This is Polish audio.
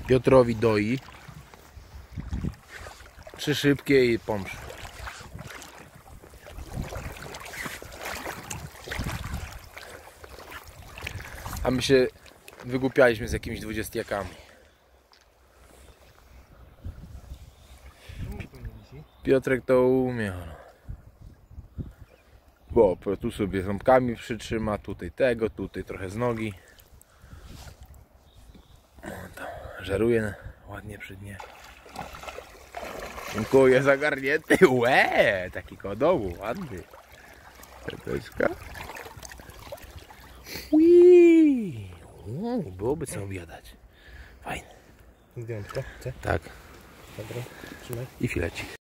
Piotrowi doi. 3 szybkie i pomrze. A my się wygłupialiśmy z jakimiś 20-jakami. Piotrek to umie. Bo tu sobie ząbkami przytrzyma, tutaj tego, tutaj trochę z nogi. Tam żeruje ładnie przy dnie. Dziękuję za garnięty. Łe, taki koło domu, ładny. Teteczka. Byłoby co obiadać. Fajne. Zdjąć to? Tak. Dobra, trzymaj. I filecik.